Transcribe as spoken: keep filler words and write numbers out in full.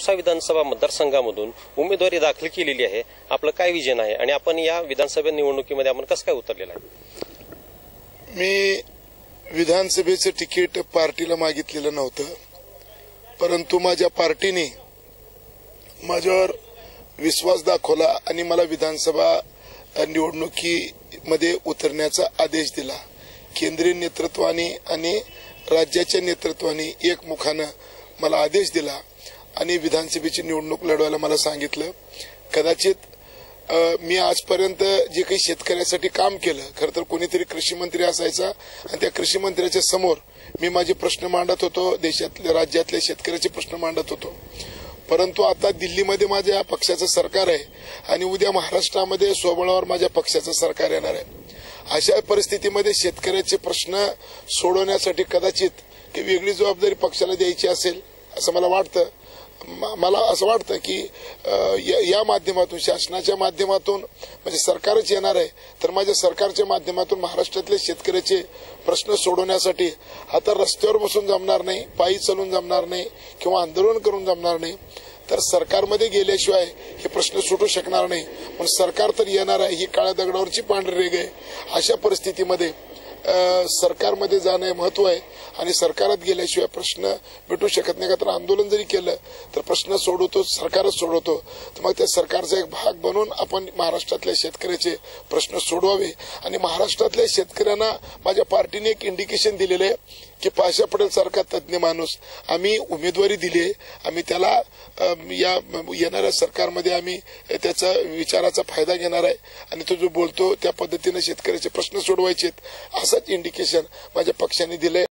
औसा विधानसभा मतदारसंघामधून उमेदवारी दाखल केलेली आहे। आपलं काय विजन आहे आणि आपण या विधानसभा निवडणुकीमध्ये आपण कसं काय उतरलेला आहे? मी विधानसभेचं तिकीट पार्टीला मागितलेलं नव्हतं, परंतु माझ्या पार्टीने माझ्यावर विश्वास दाखवला आणि मला विधानसभा निवडणुकीमध्ये उतरण्याचा आदेश दिला। केंद्रीय नेतृत्वाने आणि राज्याच्या नेतृत्वाने एकमुखानं मला आदेश दिला आणि विधानसभेची निवडणूक लढवायला मला सांगितलं। कदाचित मी आजपर्यंत जे काही शेतकऱ्यासाठी काम केलं, खरं तर कोणीतरी कृषी मंत्री असायचा आणि त्या कृषी मंत्र्याच्या समोर मी माझे प्रश्न मांडत होतो, देशातल्या राज्यातल्या शेतकऱ्याचे प्रश्न मांडत होतो। परंतु आता दिल्लीमध्ये माझ्या पक्षाचं सरकार आहे आणि उद्या महाराष्ट्रामध्ये स्वबळावर माझ्या पक्षाचं सरकार येणार आहे। अशा परिस्थितीमध्ये शेतकऱ्याचे प्रश्न सोडवण्यासाठी कदाचित वेगळी जबाबदारी पक्षाला द्यायची असेल असं मला वाटतं। मला असं वाटतं की या माध्यमातून, शासनाच्या माध्यमातून म्हणजे सरकारच येणार आहे, तर माझ्या सरकारच्या माध्यमातून महाराष्ट्रातले शेतकऱ्याचे प्रश्न सोडवण्यासाठी आता रस्त्यावर बसून जमणार नाही, पायी चालून जमणार नाही किंवा आंदोलन करून जमणार नाही, तर सरकारमध्ये गेल्याशिवाय हे प्रश्न सुटू शकणार नाही। पण सरकार तर येणार आहे, ही काळ्या दगडावरची पांढरी रेघ आहे। अशा परिस्थितीमध्ये सरकारमध्ये जाणं महत्व आहे आणि सरकारात गेल्याशिवाय प्रश्न मिटू शकत नाही। का तर आंदोलन जरी केलं तर प्रश्न सोडवतो सरकारच सोडवतो, तर मग त्या सरकारचा एक भाग बनून आपण महाराष्ट्रातल्या शेतकऱ्याचे प्रश्न सोडवावे। आणि महाराष्ट्रातल्या शेतकऱ्यांना माझ्या पार्टीने एक इंडिकेशन दिलेलं आहे की पाशा पटेल सारखा तज्ञ माणूस आम्ही उमेदवारी दिली आहे, आम्ही त्याला या येणाऱ्या सरकारमध्ये आम्ही त्याचा विचाराचा फायदा घेणार आहे आणि तो जो बोलतो त्या पद्धतीने शेतकऱ्याचे प्रश्न सोडवायचे, असंच इंडिकेशन माझ्या पक्षाने दिलंय।